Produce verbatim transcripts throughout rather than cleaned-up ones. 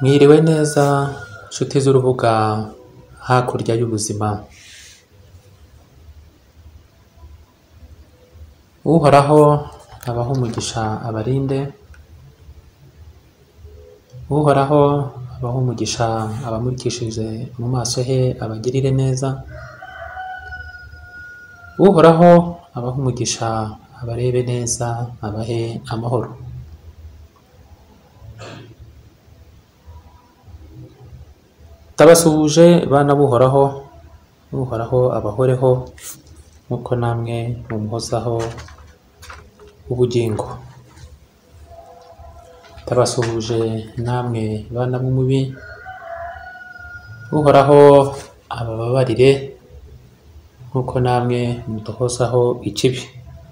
Mwiriwe neza nshuti z'urubuga hakurya y'ubuzima. Uhoraho abaho umugisha abarinde. Uhoraho abaho umugisha abamurikishije mu maso he abagirire neza. Uhoraho abaho umugisha abarebe neza abahe amahoro. Tabasuhuje bana b'Uhoraho, Uhoraho abahoreho nk'uko namwe mumuhozaho ubugingo. Tabasuhuje namwe bana b'umubi, Uhoraho abababarire nk'uko namwe muduhozaho ikibi.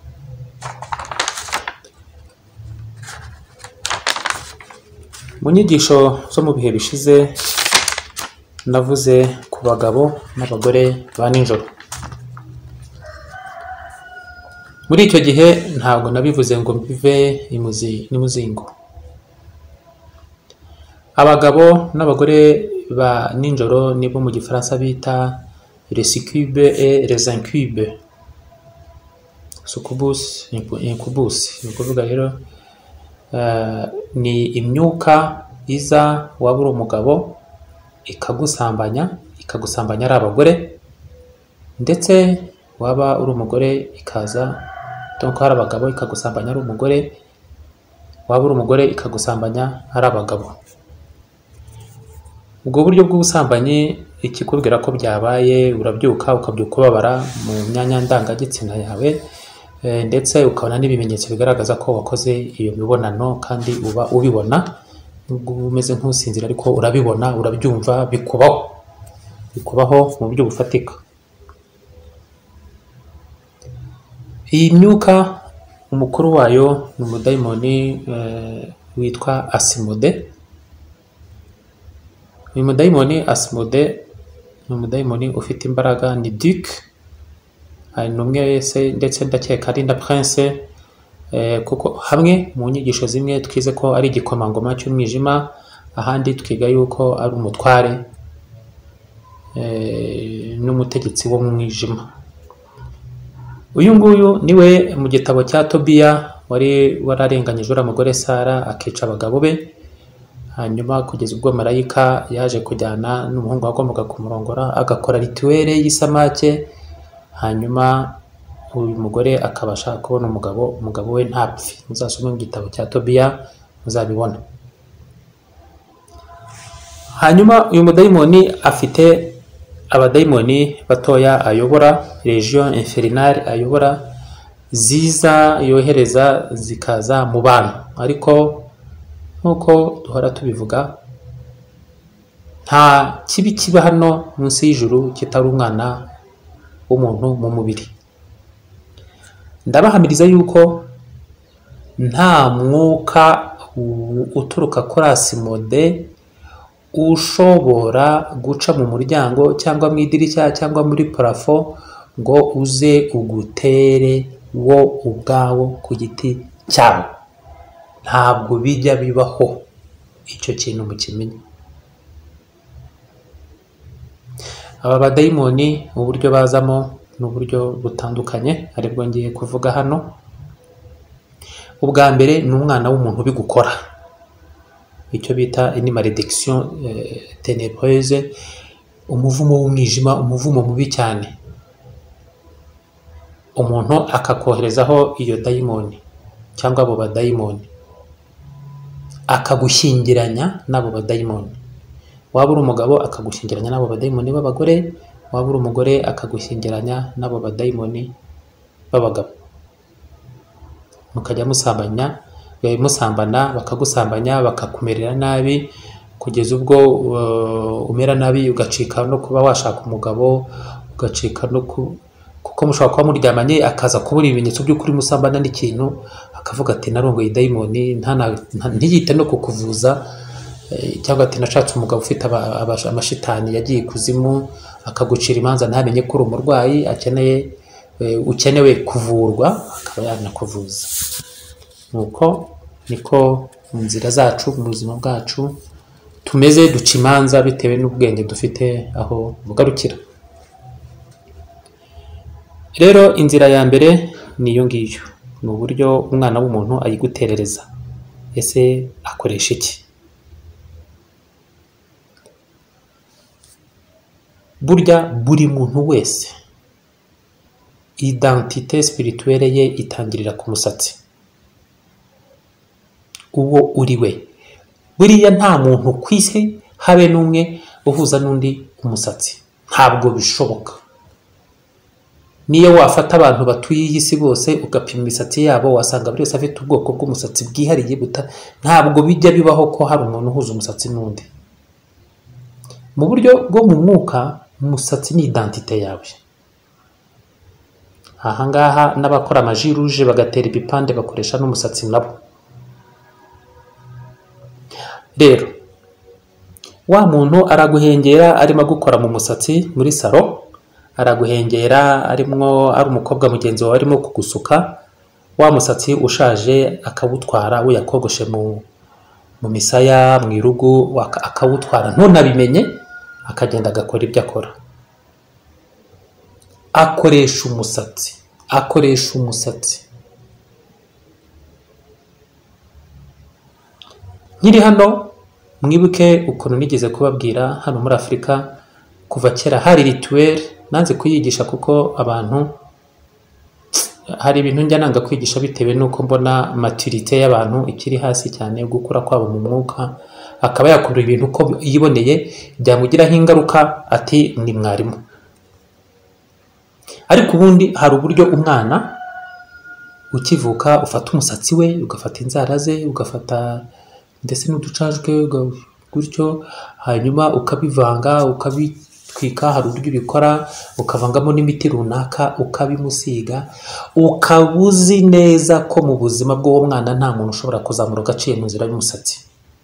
Mu nyigisho zo mu bihe bishize navuze ku bagabo n'abagore ba nijoro. Muri icyo gihe ntabwo nabivuze ngo mbive imuzi n'imuzingo. Abagabo n'abagore ba nijoro nibo mu gifaransa bita les succubes et les incubes. Succubus, incubus. Ni ukuvuga rero uh, ni imyuka iza waba uri umugabo ikagusambanya ikagusambanya ari abagore, ndetse waba uri umugore ikaza donc hari abagabo ikagusambanya ari umugore, waba uri umugore ikagusambanya ari abagabo. Ubwo buryo bw'ubusambanyi ikikubwira ko byabaye, urabyuka ukabyuka ubabara mu myanya ndangagitsina yawe, e, ndetse ukabona n'ibimenyetso bigaragaza ko wakoze iyo mibonano kandi uba ubibona. Nubwo umeze nk'usinzira ariko urabibona, urabyumva, bikubaho bikubaho mu buryo bufatika. Iyi myuka umukuru wayo ni umudayimoni eh, witwa Asimode. Uyu mudayimoni Asimode ni umudayimoni ufite imbaraga, ni Duc, hari n'umwe wese ndetse ndakeka ari na Prince. Eh, kuko hamwe mu nyigisho zimwe twize ko ari igikomangoma cy'umwijima, ahandi twiga yuko ari umutware eh, n'umutegetsi wo mu mwijima. Uyu nguyu niwe mu gitabo cya Tobiya wari wararenganyije uriya mugore Sara akica abagabo be, hanyuma kugeza ubwo marayika yaje kujyana n'umuhungu wagombaga kumurongora agakora rituel y'isamake, hanyuma uyu mugore akabasha kubona umugabo, umugabo we ntapfe. Muzasome mu gitabo cya Tobiya muzabibona. Hanyuma uyu mudayimoni afite abadayimoni batoya ayobora, region infernale ayobora, ziza yohereza zikaza mu bantu. Ariko nk'uko duhora tubivuga, nta kibi kiba hano munsi y'ijuru kitari umwana w'umuntu mu mubiri. Ndabahamiriza yuko nta mwuka uturuka kuri Asimode ushobora guca mu muryango cyangwa mu idirishya cyangwa muri parafo ngo uze ugutere wo ubwawo ku giti cyawo. Ntabwo bijya bibaho, icyo kintu mukimenye. Aba badayimoni uburyo bazamo n'uburyo butandukanye aribwo ngiye kuvuga hano. Ubwa mbere ni umwana w'umuntu bigukora, icyo bita une malédiction euh, ténébreuse, umuvumo w'umwijima, umuvumo mubi cyane. Umuntu akakoherezaho iyo dayimoni cyangwa abo badayimoni, akagushyingiranya n'abo badayimoni. Waba uri umugabo akagushyingiranya n'abo badayimoni b'abagore, waba uri umugore akagushyingiranya n'abo badayimoni b'abagabo. Mukajya musambanya, musambana, bakagusambanya, bakakumerera nabi kugeza ubwo uh, umera nabi, ugacika no kuba washaka umugabo, ugacika no ku kuko mushobora kuba muryamanye akaza kubura ibimenyetso by'ukuri musambana n'ikintu, akavuga ati narongoye dayimoni, ntiyite no kukuvuza, cyangwa ati nashatse umugabo ufite amashitani yagiye kuzimu, akagucira imanza ntamenye ko uri umurwayi akeneye ukenewe kuvurwa, akaba yanakuvuza. Nuko niko mu nzira zacu mu buzima bwacu tumeze duca imanza bitewe n'ubwenge dufite aho bugarukira. Rero inzira ya mbere ni iyo ngiyo, ni uburyo umwana w'umuntu ayiguterereza. Ese akoresha iki? Burya buri muntu wese identité spirituelle ye itangirira ku musatsi, uwo uri we. Buriya nta muntu ku isi habe n'umwe uhuza n'undi umusatsi, ntabwo bishoboka. Niyo wafata abantu batuye iyi si bose ugapima imisatsi yabo, wasanga buri wese afite ubwoko bw'umusatsi bwihariye buta, ntabwo bijya bibaho ko hari umuntu uhuza umusatsi n'undi. Mu buryo bwo mu mwuka, umusatsi ni identité yawe. Ahangaha n'abakora amaji rouge bagatera ibipande bakoresha n'umusatsi nabo. Rero wa muntu araguhengera arimo gukora mu musatsi muri salo, araguhengera arimo ari umukobwa mugenzi wawe arimo kugusuka, wa musatsi ushaje akawutwara uyakogoshe mu mu misaya mu irugu akawutwara ntunabimenye, akagenda agakora ibyo akora. Akoresha umusatsi, akoresha umusatsi. Nkiri hano mwibuke ukuntu nigeze kubabwira hano muri Afurika kuva kera hari rituel, nanze kuyigisha kuko abantu hari ibintu njya nanga kwigisha bitewe nuko mbona maturité y'abantu ikiri hasi cyane, gukura kwabo mu mwuka, akaba yakora ibintu uko yiboneye byamugiraho ingaruka ati ni mwarimu. Ariko ubundi hari uburyo umwana ukivuka ufata umusatsi we, ugafata inzara ze, ugafata ndetse n'uducajwe gutyo, hanyuma ukabivanga ukabitwika. Hari uburyo ubikora, ukavangamo n'imiti runaka ukabimusiga, ukabuzi neza ko mu buzima bw'uwo mwana nta muntu ushobora kuzamura gaciye mu nzira y'umusatsi.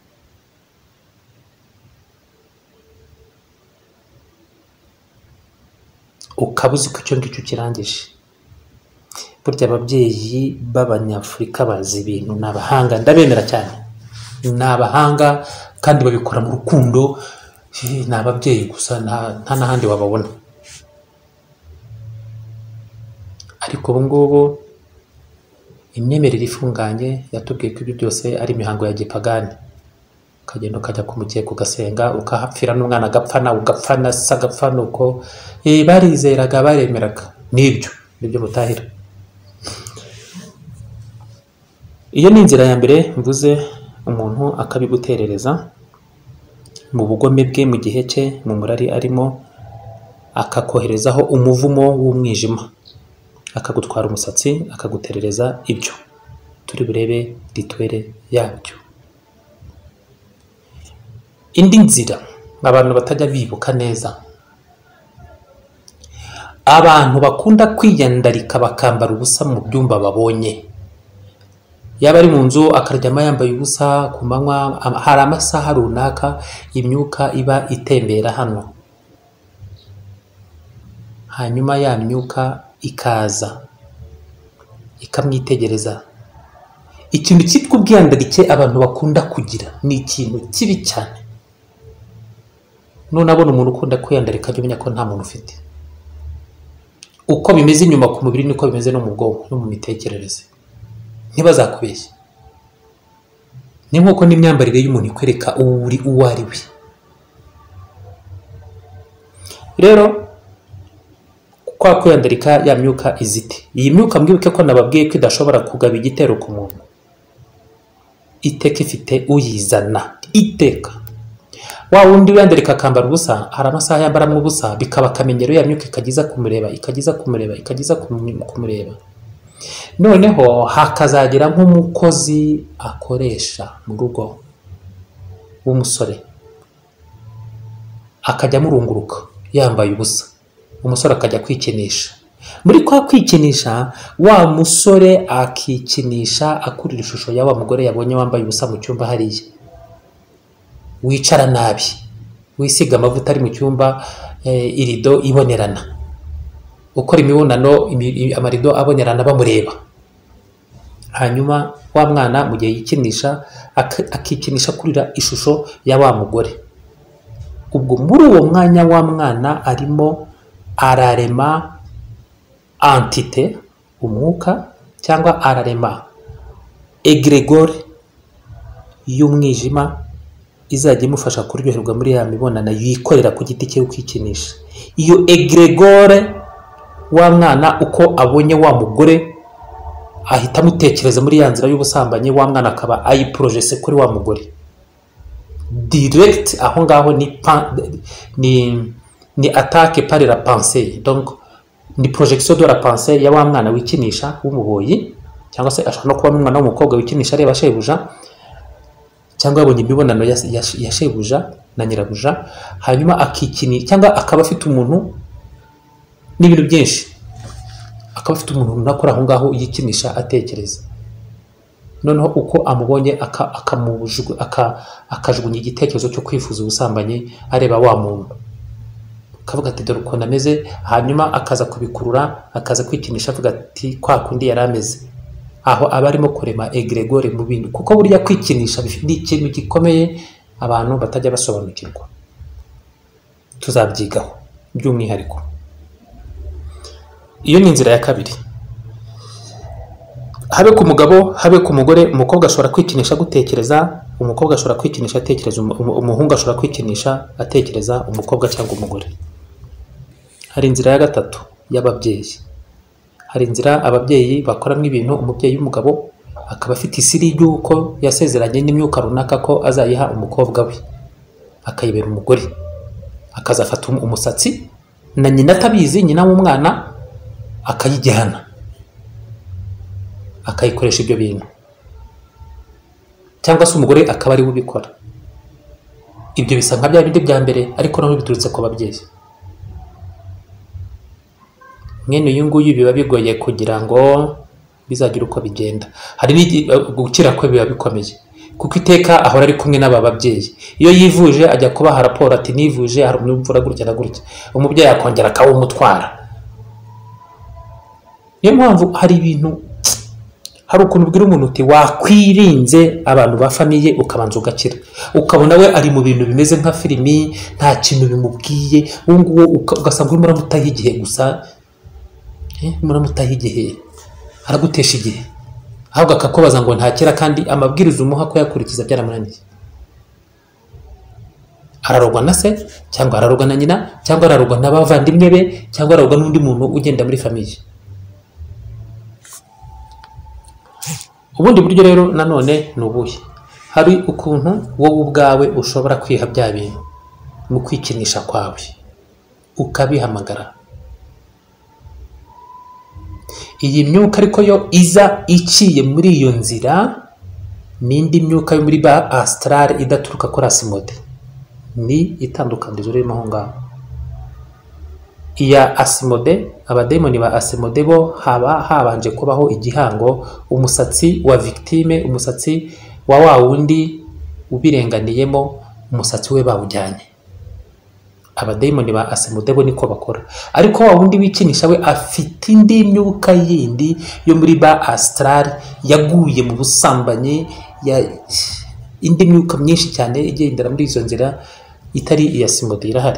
Ukabuzi ko icyo ngicyo kirangije. Burya ababyeyi b'Abanyafurika bazi ibintu, ni abahanga, ndabemera cyane, ni abahanga kandi babikora mu rukundo. Ni ababyeyi gusa, nta n'ahandi wababona. Ariko ubu ngubu imyemerere ifunganye yatubwiye ko ibyo byose ari imihango ya gipagani. Ukagenda ukajya ku mukeka ugasenga, ukahapfira n'umwana agapfana, ugapfana se agapfana uko barizeraga baremeraga. Nibyo nibyo mutahira. Iyo ni inzira ya mbere mvuze, umuntu akabiguterereza mu bugome bwe, mu gihe cye, mu murari arimo, akakoherezaho umuvumo w'umwijima, akagutwara umusatsi, akaguterereza ibyo. Turi burebe rituel yabyo. Indi nzira abantu batajya bibuka neza, abantu bakunda kwiyandarika bakambara ubusa mu byumba babonye. Yaba ari mu nzu akaryama yambaye ubusa ku manywa, hari amasaha runaka imyuka iba itembera hano, hanyuma ya myuka ikaza ikamwitegereza. Ikintu cyitwa ubwiyandarike abantu bakunda kugira ni ikintu kibi cyane. Nunabona umuntu ukunda kwiyandarika jya umenya ko nta muntu ufite. Uko bimeze inyuma ku mubiri niko bimeze no mu bwonko no mu mitekerereze, ntibazakubeshye. Ni nk'uko n'imyambarire y'umuntu ikwereka uri uwo ari we. Rero kwa kwiyandarika ya myuka izite. Iyi myuka mwibuke ko nababwiye ko idashobora kugaba igitero ku muntu, iteka ifite uyizana iteka. Wa wundi wiyandarika akambara ubusa, hari amasaha yambaramo ubusa, bikaba akamenyero ya myuka ikagiza kumureba ikagiza kumureba ikagiza kumureba. Noneho hakazagira nk'umukozi akoresha mu rugo w'umusore, akajya murunguruka yambaye ubusa, umusore akajya kwikinisha. Muri kwa kwikinisha, wa musore akikinisha akurira ishusho ya wa mugore yabonye wambaye ubusa mu cyumba hariya, wicara nabi, wisiga amavuta ari mu cyumba, irido ibonerana, ukora imibonano amarido abonerana bamureba. hanyuma wa mwana mu gihe yikinisha akikinisha kurira ishusho ya wa mugore. Ubwo muri uwo mwanya wa mwana arimo ararema entite, umwuka, cyangwa ararema egregore y'umwijima izajya imufasha kuryoherwa muri ya mibonano yikorera ku giti cye ukikinisha. Iyo egregore wa mwana uko abonye wa mugore ahita amutekereza muri ya nzira y'ubusambanyi, wa mwana akaba ayiprojese kuri wa mugore direct. Aho ngaho ni ni ni attaque par la pensée, donc ni projection de la pensée ya wa mwana wikinisha w'umuboyi, cyangwa se ashaka no kuba umwana w'umukobwa wikinisha areba shebuja, cyangwa yabonye imibonano ya shebuja na nyirabuja, hanyuma akikini, cyangwa akaba afite umuntu n'ibintu byinshi, akaba afite umuntu nakora aho ngaho yikinisha atekereza. Noneho uko amubonye akamujugu akajugunya igitekerezo cyo kwifuza ubusambanyi areba wa muntu, akavuga ati dore uko nameze, hanyuma akaza kubikurura akaza kwikinisha avuga ati kwa kundi yari ameze. Aho aba arimo kurema egregore mu bintu, kuko burya kwikinisha ni ikintu gikomeye abantu batajya basobanukirwa. Tuzabyigaho by'umwihariko. Iyo ni inzira ya kabiri. Habe ku mugabo habe ku mugore, umukobwa ashobora kwikinisha gutekereza, umukobwa ashobora kwikinisha atekereza, umuhungu ashobora kwikinisha atekereza umukobwa cyangwa umugore. Hari inzira ya gatatu y'ababyeyi. Hari inzira ababyeyi bakoramo ibintu, umubyeyi w'umugabo akaba afite isiri y'uko yasezeranye n'imyuka runaka ko azayiha umukobwa we, akayibera umugore, akazafata umusatsi na nyina atabizi, nyina w'umwana akayijyana akayikoresha ibyo bintu, cyangwa se umugore akaba ari we ubikora. Ibyo bisa nka bya bindi bya mbere, ariko naho biturutse ku babyeyi. Mwene uyu nguyu biba bigoye kugira ngo bizagira uko bigenda. Hari gukira kwe biba bikomeye, kuko iteka ahora ari kumwe n'aba babyeyi. Iyo yivuje ajya kubaha raporo ati nivuje hari umwumvura gutya na gutya, umubyeyi akongera akawumutwara. Niyo mpamvu hari ibintu, hari ukuntu ubwira umuntu uti wakwirinze abantu ba famiye ukabanza ugakira, ukabona we ari mu bintu bimeze nka filimi, nta kintu bimubwiye, uwo nguwo ugasanga urimo uramutaha igihe gusa, muramutaha igihe, aragutesha igihe, ahubwo akakubaza ngo ntakira, kandi amabwiriza umuha ko yakurikiza byaramunaniye. Ararogwa na se, cyangwa ararogwa na nyina, cyangwa ararogwa n'abavandimwe be, cyangwa ararogwa n'undi muntu ugenda muri famiye. Ubundi buryo rero nanone ni ubuhe? Hari ukuntu wowe ubwawe ushobora kwiha bya bintu mu kwikinisha kwawe, ukabihamagara. Iyi myuka ariko yo iza iciye muri iyo nzira n'indi myuka yo muri ba astral idaturuka kuri asimode, ni itandukanizo ririmo aho ngaho. Iya asimode, abademoni ba asimode bo haba habanje kubaho igihango, umusatsi wa victime, umusatsi wa wa wundi ubirenganiyemo, umusatsi we bawujyanye. Abademoni ba asimode bo niko bakora, ariko wa wundi wikinisha we afite indi myuka yindi yo muri ba astral yaguye mu busambanyi, ya indi myuka myinshi cyane igendera muri izo nzira itari iya asimode irahari.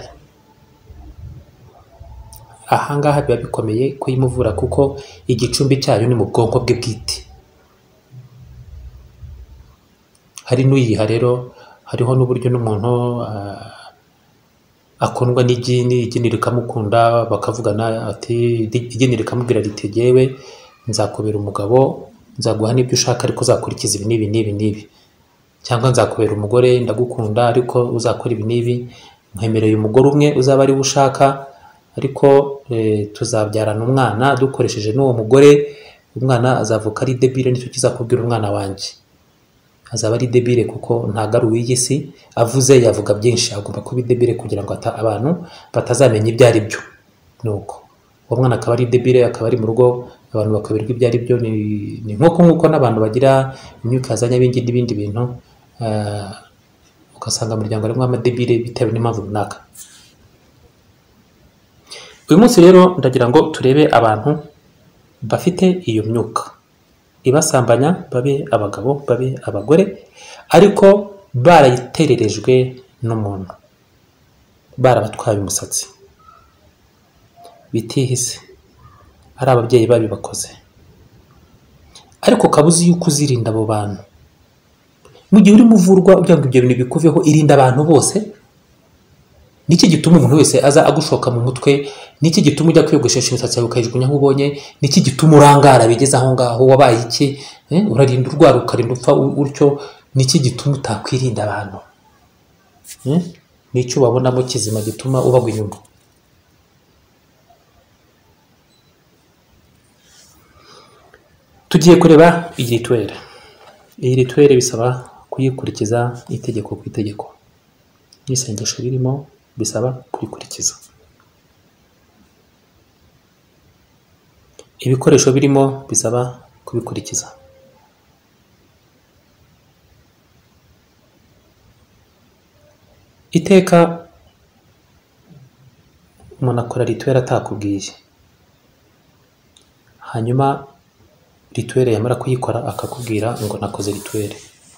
Ahangaha biba bikomeye kuyimuvura, kuko igicumbi cyayo ni mu bwonko bwe bwite. Hari n'uyiha rero, hariho n'uburyo n'umuntu uh, akundwa n'igini, igini rikamukunda, bakavugana ati igini rikamubwira ritegewe nzakubera umugabo, nzaguha n'ibyo ushaka ariko uzakurikiza ibi n'ibi n'ibi n'ibi, cyangwa nzakubera umugore ndagukunda ariko uzakora ibi n'ibi, nkwemereye umugore umwe uzaba ari we ushaka, ariko e, tuzabyarana umwana dukoresheje n'uwo mugore, umwana azavuka ari debile, nicyo kizakubwira umwana wanjye azaba ari debile, kuko ntago ari uw'iyi si, avuze yavuga byinshi, agomba kuba debile kugira ngo abantu batazamenya ibyo ari byo. Nuko uwo mwana akaba ari debile, akaba ari mu rugo, abantu bakaberwa ibyo ari byo. Ni, ni nk'uko nk'uko n'abantu bagira imyuka yazanye ibindi n'ibindi bintu, uh, ugasanga mu muryango harimo amadebile bitewe n'impamvu runaka. Uyu munsi rero ndagira ngo turebe abantu bafite iyo myuka, ibasambanya, babe abagabo babe abagore, ariko barayitererejwe n'umuntu, barabatwaye umusatsi bitihise, ari ababyeyi babibakoze. Ariko kabuzi yuko uzirinda abo bantu. Mu gihe urimo uvurwa ugira ngo ibyo bintu bikuveho, irinda abantu bose. Niki gituma umuntu wese aza agushoka mu mutwe? Niki gituma ujya kwiyogoshesha imisatsi yawe ukayijugunya nk'ubonye? Niki gituma urangara bigeze aho ngaho? Wabaye iki? Eh, urarinda urwara ukarinda upfa utyo. Niki gituma utakwirinda abantu? Eh, nicyo babonamo kizima gituma ubagwa inyuma. Tugiye kureba iyi rituel. Iyi rituel bisaba kuyikurikiza itegeko ku itegeko. N'isengesho ririmo bisaba kurikurikiza. Ibikoresho birimo bisaba kubikurikiza. Iteka umuntu akora rituel atakubwiye, hanyuma rituel yamara kuyikora akakubwira ngo nakoze rituel.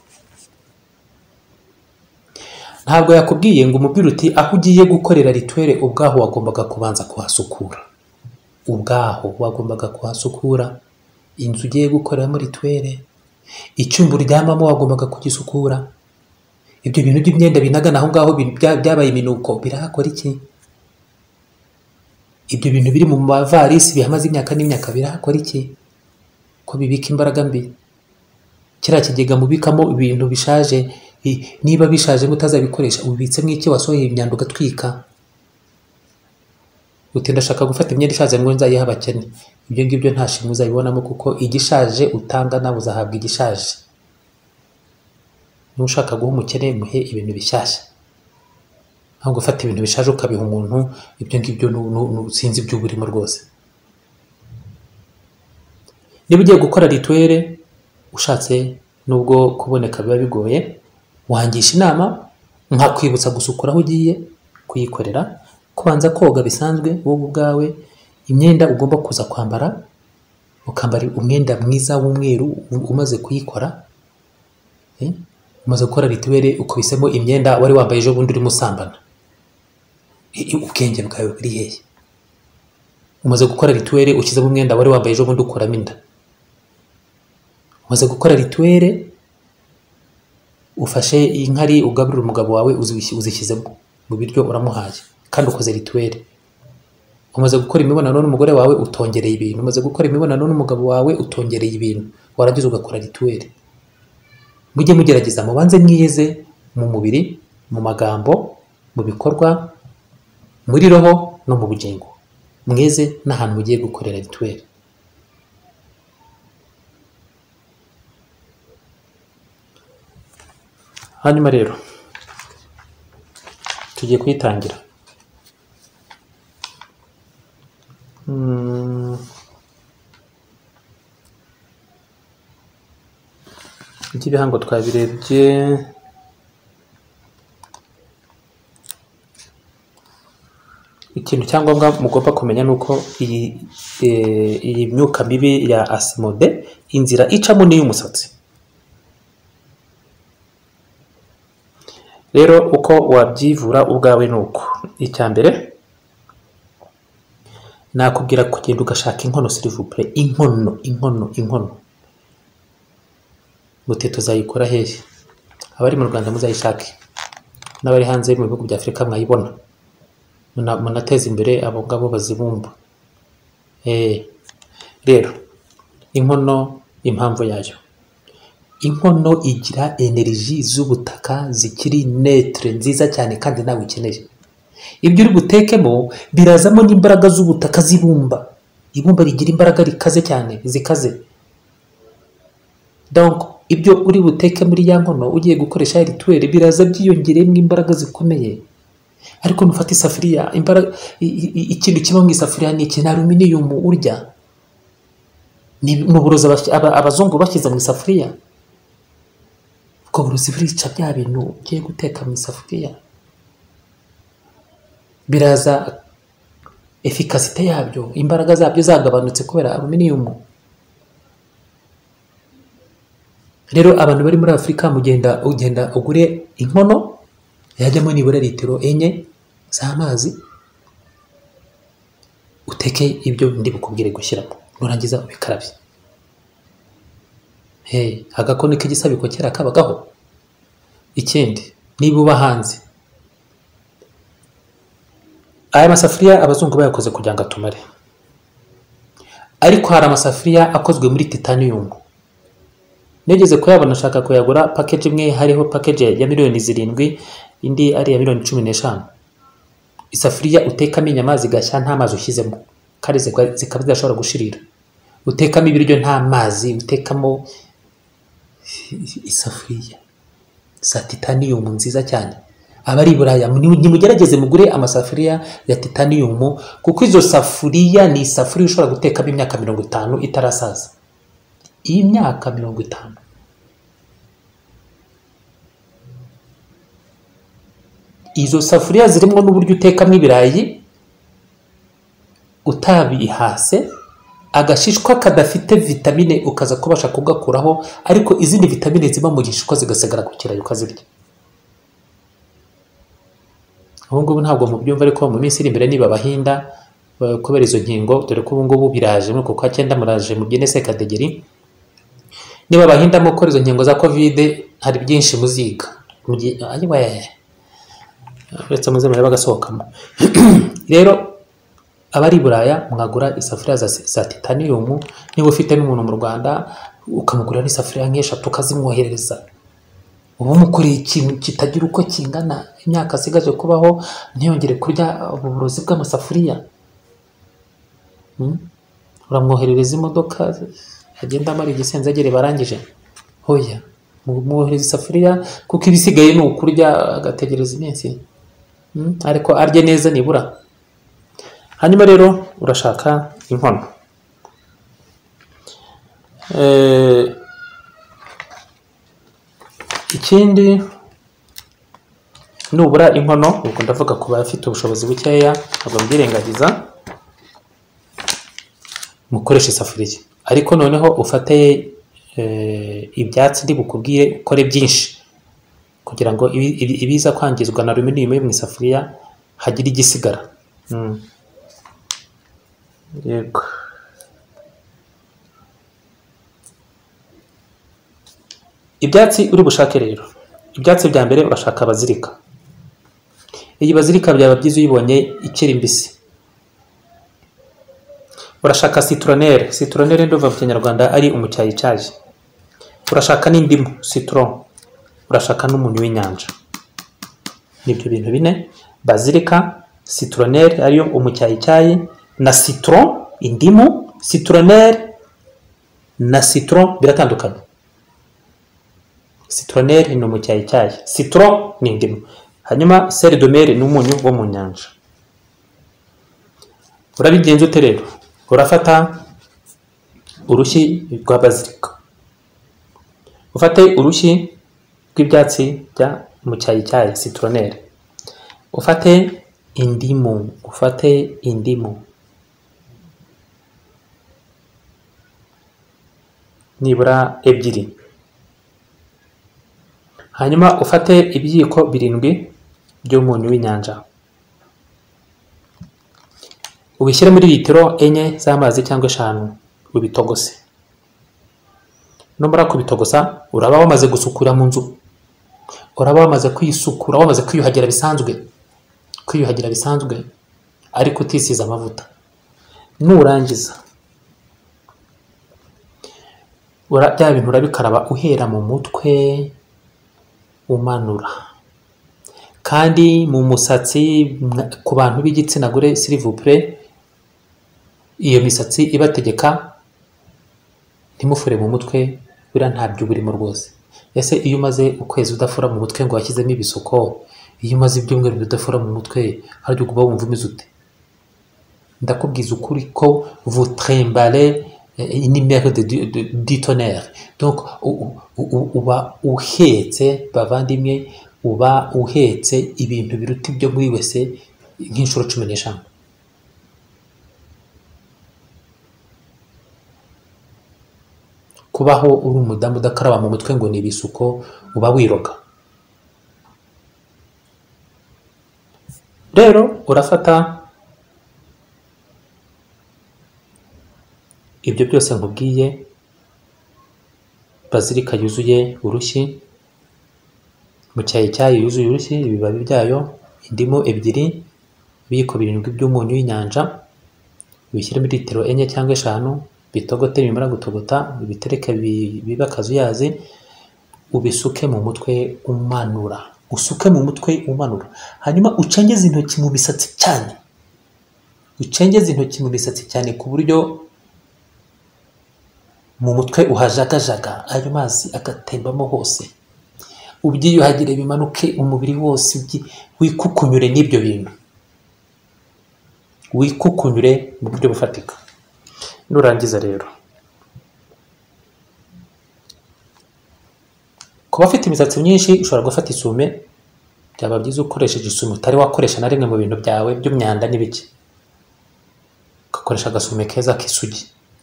Ntabwo yakubwiye ngo umubwire uti aho ugiye gukorera rituel ubwaho wagombaga kubanza kuhasukura. Ubwaho wagombaga kuhasukura. Inzu ugiye gukoreramo rituel, icyumba uryamamo wagombaga kugisukura. Ibyo bintu by'imyenda binagana aho ngaho byabaye iminuko birahakora iki? Ibyo bintu biri mu mavarisi bihamaze imyaka n'imyaka birahakora iki? Ko bibika imbaraga mbi. Kiriya kigega mubikamo ibintu bishaje, niba bishaje mutazabikoresha ubibitsemo iki? Wasohoye imyanda ugatwika. Uti ndashaka gufata imyenda ishaje ngo nzayiha abakene. Ibyo ngibyo nta shimwe uzabibonamo, kuko igishaje utanga nawe uzahabwa igishaje. Niba ushaka guha umukene muhe ibintu bishyashya. Ntabwo gufata ibintu bishaje ukabiha umuntu, ibyo ngibyo sinzi ibyo burimo rwose. Niba ugiye gukora rituel ushatse nubwo kuboneka biba bigoye, wangisha inama nkakwibutsa gusukura aho ugiye kuyikorera, kubanza koga bisanzwe wowe ubwawe, imyenda ugomba kuza kwambara ukambara umwenda mwiza w'umweru umaze kuyikora. Eh? Umaze gukora rituel ukubisemo imyenda wari wambaye ejo bundi urimo usambana. Ubwenge bwawe buri hehe? Umaze gukora rituel ukizemo umwenda wari wambaye ejo bundi ukuramo inda. Umaze gukora rituel ufashe inkari ugaburira umugabo wawe uzishyizemo mu biryo uramuhaye, kandi ukoze rituel. Umaze gukora imibonano n'umugore wawe utongereye ibintu. Umaze gukora imibonano n'umugabo wawe utongereye ibintu, warangiza ugakora rituel. Mujye mugerageza mubanze mwiyeze mu mubiri, mu magambo, mu bikorwa, muri roho no mu bugingo. Mweze n'ahantu mugiye gukorera rituel. Hanyuma rero tugiye kuyitangira. Hmm. Iki bihango twabirebye. Ikintu cyangombwa mugomba kumenya nuko iyi iyi myuka mibi ya Asimode inzira icamo ni y'umusatsi. Rero uko wabyivura ubwawe nuko, icya mbere nakubwira kugenda ugashaka inkono, s'il vous plaît, inkono inkono inkono. Muteto tuzayikora hehe? Abari mu Rwanda muzayishake, n'abari hanze mu bihugu bya Afrika mwayibona, munateza imbere abo ngabo bazibumba. Eh, rero inkono impamvu yayo, inkono igira energy z'ubutaka zikiri netre nziza cyane kandi nawe ukeneye. Ibyo uri butekemo birazamo n'imbaraga z'ubutaka zibumba. Ibumba rigira imbaraga rikaze cyane, zikaze. Donc ibyo uri buteke muri ya nkono ugiye gukoresha rituel biraza byiyongereyemo imbaraga zikomeye. Ariko nufata isafuriya, imbaraga ikintu kiba mu isafuriya ni ikintu aluminium urya. Ni nuburoza abazungu bashyize mu isafuriya. Ubwo burozi burica bya bintu ugiye guteka mu isafuriya. Biraza efficacité yabyo, imbaraga zabyo zagabanutse kubera aluminium. rero abantu bari muri Afurika mugenda ugenda ugure inkono yajyamo nibura litiro enye z'amazi, uteke ibyo ndi bukubwire gushyiramo, nurangiza ubikarabye. Hey, agakono k'igisabiko kera kabagaho. Ikindi, niba uba hanze, aya masafuriya abazungu bayakoze kugira ngo atumare, ariko hari amasafuriya akozwe muri titanium. Nigeze kuyabona nshaka kuyagura, package imwe hariho package ya miliyoni zirindwi, indi ari ya miliyoni cumi n'eshanu. Isafuriya utekamo inyama zigashya nta mazi ushyizemo, kandi zikaba zidashobora gushirira. Utekamo ibiryo nta mazi, utekamo isafuriya za titanium nziza cyane. Abari Buraya nimugerageze mugure amasafuriya ya titanium, kuko izo safuriya ni isafuriya ushobora gutekamo imyaka mirongo itanu itarasaza. Iyi myaka mirongo itanu. Izo safuriya zirimo n'uburyo utekamo ibirayi utabihase, agashishwa kadafite vitamine ukaza kubasha kugakuraho, ariko izindi vitamine ziba mu gishishwa zigasigara ku kirayi ukazirya. Ubu ngubu ntabwo mubyumva, ariko mu minsi iri imbere niba abahinda kubera izo nkingo, dore ko ubu ngubu biraje muri kwa cyenda muraje mu byene sekadegeri, niba abahindamo gukora izo nkingo za covid, hari byinshi muziga. Ayiwe, uretse muze mureba gasohokamo. Rero abari Buraya mwagura isafuriya za, za titanium. Niba ufite n'umuntu mu Rwanda ukamugurira n'isafuriya nk'eshatu ukazimwoherereza, ubu mukoreye ikintu kitagira uko kingana, imyaka asigaje kubaho ntiyongere kurya uburozi bw'amasafuriya. Hmm? Uramwoherereza imodoka agenda amara igisenzegere barangije. Hoya, mwohereza isafuriya kuko ibisigaye ni ukurya agategereza iminsi. Hmm? Ariko arye neza nibura. Hanyuma rero urashaka inkono. Eh, ikindi nubura inkono, ubwo ndavuga ku bafite ubushobozi bukeya, ntabwo mbyirengagiza, mukoresha isafuriya. Ariko noneho ufate eh, ibyatsi ndi bukubwire ukore byinshi kugira ngo ibiza kwangizwa na aluminium yo mu isafuriya hagira igisigara. Mm. Yego. Ibyatsi uri bushake rero, ibyatsi bya mbere urashaka bazirika. Iyi bazirika byaba byiza uyibonye ikiri mbisi. Urashaka citronelle, citronelle ndova mu Kinyarwanda ari umucyayi cyaje. Urashaka n'indimu, citron. Urashaka n'umunyu w'inyanja. Nibyo bintu bine: bazilika, citronelle ariyo umucyayi cyayi, na citron, indimu, citronelle na citron biratandukanye. Citronelle ni umucyayi cyayi, citron ni indimu. Hanyuma sel de mer ni umunyu wo mu nyanja. Urabigenza ute rero? Urafata urushyi rwa bazilika, ufate urushyi rw'ibyatsi bya mucyayi cyayi citronelle, ufate indimu, ufate indimu nibura ebyiri, hanyuma ufate ibyiko birindwi by'umunyu w'inyanja, ubishyire muri litiro enye z'amazi cyangwa eshanu, ubitogose. Numara kubitogosa uraba wamaze gusukura mu nzu, uraba wamaze kwisukura, wamaze kwiyuhagira bisanzwe, kwiyuhagira bisanzwe ariko utisize amavuta. Nurangiza ura bya bintu urabikaraba uhera mu mutwe umanura, kandi mu musatsi ku bantu b'igitsina gore s'il vous plaît, iyo misatsi ibategeka ntimufure mu mutwe, bira ntabyo burimo rwose. Ese iyo umaze ukwezi udafura mu mutwe ngo washyizemo ibisuko, iyo umaze ibyumweru bidafura mu mutwe, haryo kuba wumva umeze ute? Ndakubwiza ukuri ko vous tremblez une mer de, de, de, de tonnerre. Donc uba uhetse bavandimwe, uba uhetse ibintu biruta ibyo muri wese nk'inshuro cumi n'eshanu. kubaho uri umudamu udakaraba mu mutwe ngo ni ibisuko uba wiroga. Rero urafata ibyo byose nkubwiye, bazilika yuzuye urushyi, mu cyayi cyayi yuzuye urushyi, ibibabi byayo, indimu ebyiri, ibiyiko birindwi by'umunyu w'inyanja, ubishyiremo litiro enye cyangwa eshanu, bitogote, bimara gutogota ubitereke bibe akazuyazi, ubisuke mu mutwe umanura, usuke mu mutwe umanura, hanyuma ucengeze intoki mu misatsi cyane, ucengeze intoki mu misatsi cyane ku buryo mu mutwe uhajagajaga, ayo mazi agatembamo hose, ubyiyuhagire bimanuke umubiri wose, wikukunyure n'ibyo bintu, wikukunyure mu buryo bufatika. Nurangiza rero, kuba afite imisatsi myinshi ushobora gufata isume, byaba byiza ukoresheje isume utari wakoresha na rimwe mu bintu byawe by'umyanda n'ibiki, ugakoresha agasume keza k'isugi,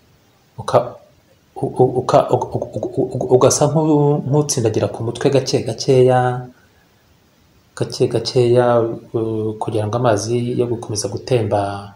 ugasa nk'utsindagira ku mutwe gake gakeya gake gakeya, kugira ngo amazi yo gukomeza gutemba,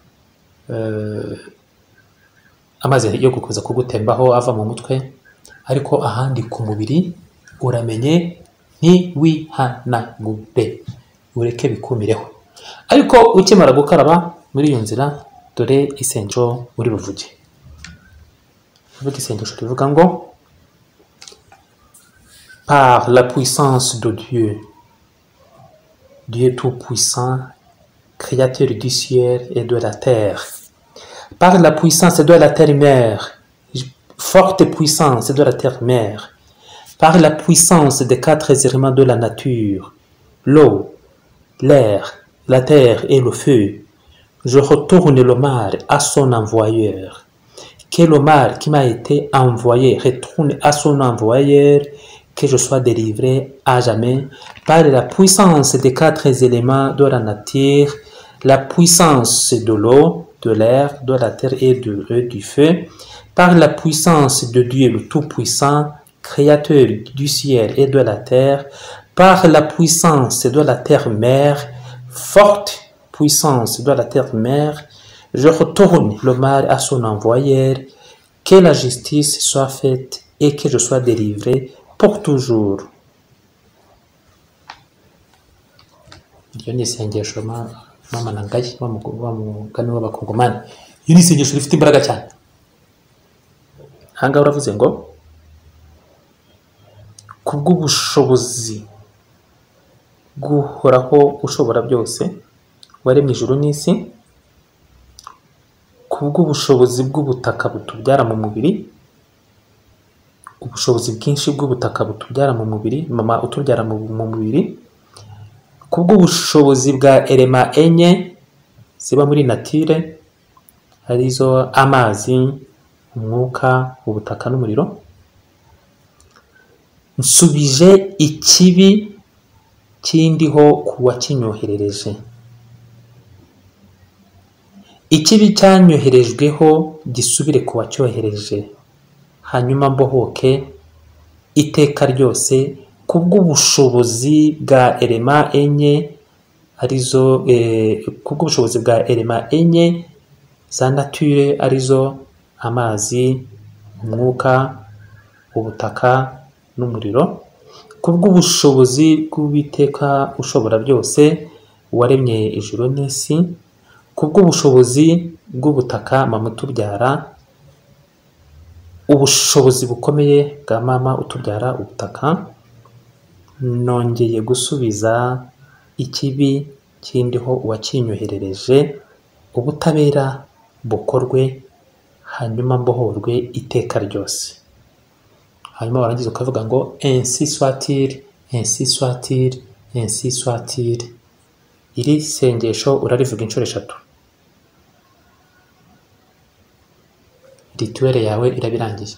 amazi yo gukomeza kugutembaho ava mu mutwe, ariko ahandi ku mubiri uramenye ntiwihanagure, ureke bikumireho. Ariko ukimara gukaraba muri iyo nzira, dore isengesho uri buvuge. Uvuga isengesho rivuga ngo: par la puissance de Dieu, Dieu tout-puissant, créateur du ciel et de la terre, par la puissance de la terre-mère, forte puissance de la terre-mère, par la puissance des quatre éléments de la nature, l'eau, l'air, la terre et le feu, je retourne le mal à son envoyeur. Que le mal qui m'a été envoyé retourne à son envoyeur, que je sois délivré à jamais par la puissance des quatre éléments de la nature, la puissance de l'eau, de l'air, de la terre et de, et du feu, par la puissance de Dieu le Tout-Puissant, Créateur du ciel et de la terre, par la puissance de la terre-mère, forte puissance de la terre-mère, je retourne le mal à son envoyeur, que la justice soit faite et que je sois délivré pour toujours. Iyo ni isengesho mama na ngayi wa mugani w'abakongomani. Iyo ni isengesho rifite imbaraga cyane. Hanga uravuze ngo: kubw'ubushobozi bw'uhoraho ushobora byose, waremye ijuru n'isi, kubw'ubushobozi bw'ubutaka butubyara mu mubiri, ubushobozi bwinshi bw'ubutaka butubyara mu mubiri, mama utubyara mu mubiri, kubw'ubushobozi bwa elema enye ziba muri natire, arizo amazi, umwuka, ubutaka n'umuriro, nsubije ikibi kindiho kuwa kinyoherereje. Ikibi cyanyoherejweho gisubire kuwa cyohereje, hanyuma mbohoke iteka ryose kubw'ubushobozi bwa elema enye, arizo eh, kubw'ubushobozi bwa elema enye za nature, arizo amazi, umwuka, ubutaka n'umuriro, kubw'ubushobozi bw'Uwiteka ushobora byose waremye ijuru n'isi, kubw'ubushobozi bw'ubutaka mama utubyara, ubushobozi bukomeye bwa mama utubyara ubutaka, nongeye gusubiza ikibi kindiho uwakinyoherereje, ubutabera bukorwe, hanyuma mbohorwe iteka ryose. Hanyuma warangiza ukavuga ngo: ainsi soit-il, ainsi soit-il, ainsi soit-il. Iri sengesho urarivuga inshuro eshatu. Rituel yawe irabirangiye.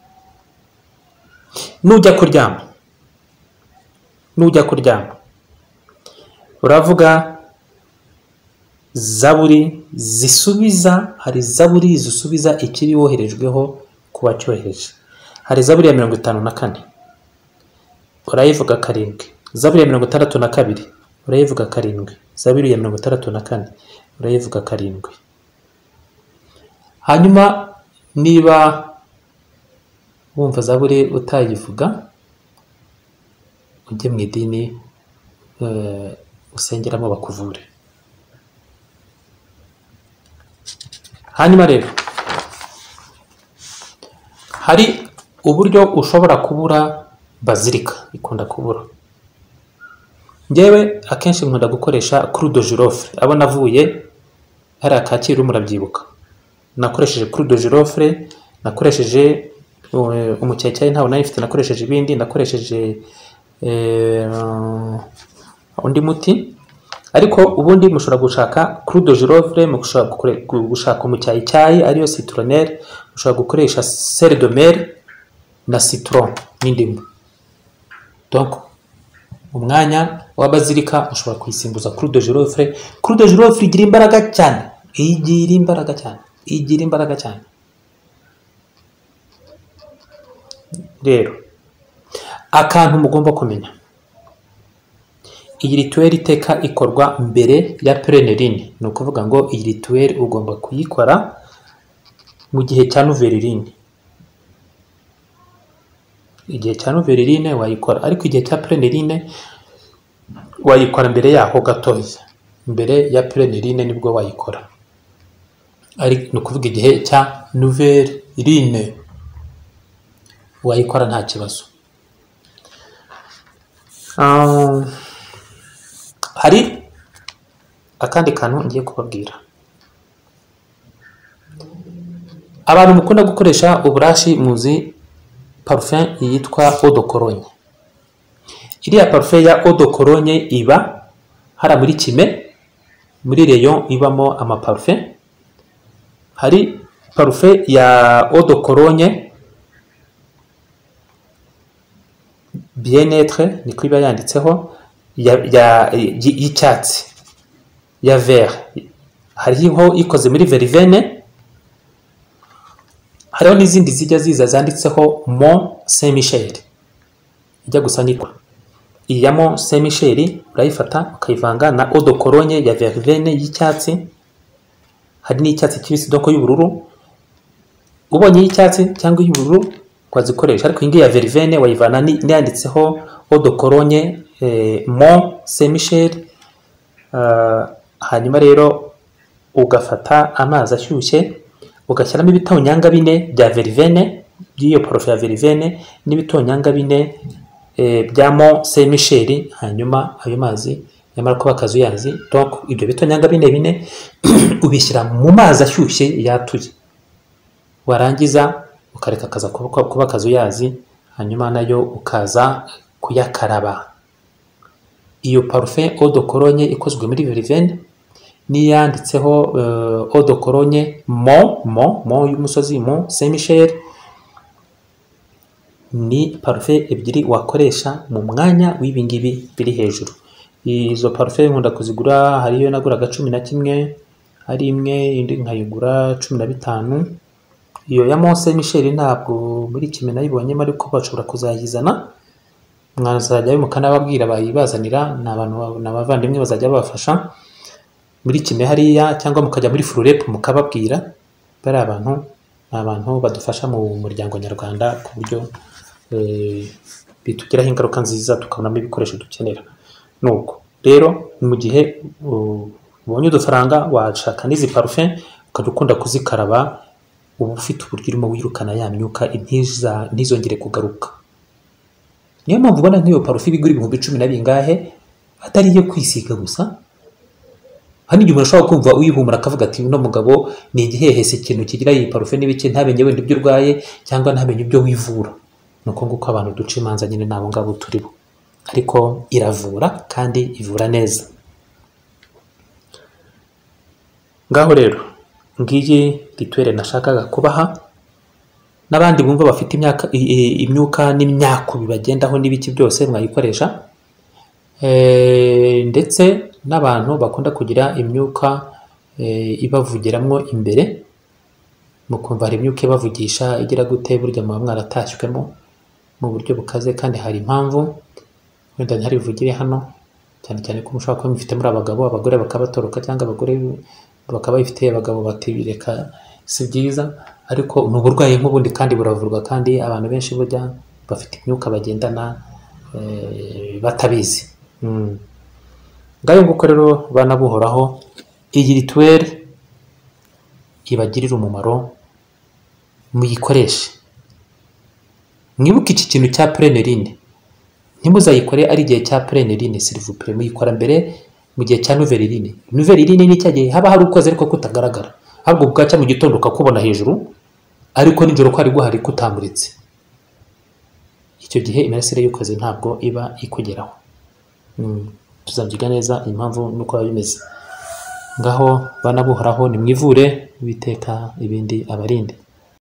Nujya kuryama, nujya kuryama uravuga zaburi zisubiza, hari zaburi zisubiza ikiri woherejweho kuba cyohereje. hari zaburi ya mirongo itanu na kane urayivuga karindwi, zaburi ya mirongo itandatu na kabiri urayivuga karindwi, zaburi ya mirongo itandatu na kane urayivuga karindwi. Hanyuma niba wumva zaburi utayivuga, ujye mu idini uh, usengeramo bakuvure. Hanyuma rero hari uburyo ushobora kubura bazilika, ikunda kubura. Njyewe akenshi nkunda gukoresha clou de girofle. Abo navuye hari Kacyiru murabyibuka, nakoresheje clou de girofle, nakoresheje uh, umucyayicyayi ntawo nayo mfite, nakoresheje ibindi, nakoresheje uh, undi muti. Ariko ubundi mushobora gushaka clou de girofle, mushobora gushaka umucyayicyayi ariyo citronnelle, mushobora gukoresha sel de mer na citron n'indimu. Donc umwanya wa bazilika ushobora kuyisimbuza clou de girofle. Clou de girofle igira imbaraga cyane, igira imbaraga cyane, igira imbaraga cyane. Rero akantu mugomba kumenya, iyi rituel iteka ikorwa mbere ya pleine lune. Ni ukuvuga ngo iyi rituel ugomba kuyikora mu gihe cya nouvelle lune. Igihe cya nouvelle lune wayikora, ariko igihe cya pleine lune wayikora mbere yaho gatoya. Mbere ya pleine lune nibwo wayikora, ari no kuvuga igihe cya nouvelle lune wayikora nta kibazo. Um, hari akandi kantu ngiye kubabwira. Abantu mukunda gukoresha uburashi muzi parfum yitwa eau de cologne. Iriya parfum ya eau de cologne iba hara muri kime, muri rayon ibamo ama parfum. Hari parfum ya eau de cologne bien-être, niko iba yanditseho, ya ya y'icyatsi, ya vert. Hariho ikoze muri verveine, hariho n'izindi zijya ziza zanditseho Mont Saint Michel, ijya gusa n'ikwa. Iyi ya Mont Saint Michel urayifata ukayivanga na eau de cologne ya verveine y'icyatsi. Hari n'icyatsi kibisi doko y'ubururu. Ubonye y'icyatsi cyangwa y'ubururu kwazikoresha, ariko ingi ya verveine wayivana n'yanditseho eau de cologne eh, Mont Saint Michel. Uh, hanyuma rero ugafata amazi ashyushye ugashyiramo ibitonyanga bine bya verveine, by'iyo parfum ya verveine, n'ibitonyanga bine eh, bya Mont Saint Michel. Hanyuma ayo mazi yamara kuba kazuyazi, donc ibyo bitonyanga bine bine ubishyira mu mazi ashyushye yatuye. Warangiza ukareka kaza kuba kuba kazuyazi, hanyuma nayo ukaza kuyakaraba. Iyo parfum eau de cologne ikozwe muri verveine niyanditseho uh, eau de cologne Mont Mont Mont y'umusozi Mont Saint Michel, ni parfum ebyiri wakoresha mu mwanya w'ibingibi biri hejuru. Izo parfum nkunda kuzigura, hariyo naguraga cumi na kimwe, hari imwe indi nkayigura cumi na bitanu. Iyo ya Mont Saint Michel ntabwo muri kime nayibonyemo, ariko bashobora kuzayizana, mwazajya mukanababwira bayibazanira, n'abantu n'abavandimwe bazajya babafasha muri kime hariya, cyangwa mukajya muri Florep mukababwira. Bari abantu abantu badufasha mu muryango nyarwanda ku buryo eh, bitugiraho ingaruka nziza, tukabonamo ibikoresho dukenera. Nuko rero mu gihe ubonye uh, udufaranga washaka n'izi parfum ukadukunda kuzikaraba, ubu ufite uburyo urimo wirukana ya myuka intiza ntizongere kugaruka. Niyo mpamvu ubona nk'iyo parfum igura ibihumbi cumi na bingahe, atari iyo kwisiga gusa. Hani igihe umuntu ashobora kumva uyihumura akavuga ati uno mugabo ni igihehese, ikintu kigira iyi parfum n'ibiki, ntabenye wenda ibyo urwaye cyangwa ntabenye ibyo wivura. Nuko nguko abantu duca imanza nyine nabo ngabo turibo, ariko iravura kandi ivura neza. Ngaho rero ngiyi rituel nashakaga kubaha. N'abandi bumva bafite imyaka imyuka n'imyako bibagendaho n'ibiki byose mwayikoresha. E, ndetse n'abantu bakunda kugira imyuka e, ibavugiramwo imbere, mukumva hari imyuka bavugisha igira gute burya muba mwaratashywemo mu buryo bukaze kandi hari impamvu wenda ntari bivugire hano cyane cyane ko mushobora kuba mufite muri abagabo abagore bakabatoroka cyangwa abagore bakaba bifite abagabo batibireka si byiza ariko ni uburwayi nk'ubundi kandi buravurwa kandi abantu benshi burya bafite imyuka bagendana e, batabizi mm. ngayo nguko rero bana buhoraho iyi rituel ibagirira umumaro muyikoreshe mwibuke iki kintu cya plenerine ntimuzayikore ari igihe cya plenerine s'il vous plaît muyikora mbere mu gihe cya nouvelle nouvelle ni cyagiye haba hari ukoze ariko kutagaragara ahubwo bwaca mu gitondo ukakubona hejuru ariko nijoro ko ari guhari kutamuritse icyo gihe imirasire y'ukwezi ntabwo iba ikugeraho mm. tuzabyiga neza impamvu nuko bimeze ngaho bana buhoraho nimwivure biteka ibindi abarinde.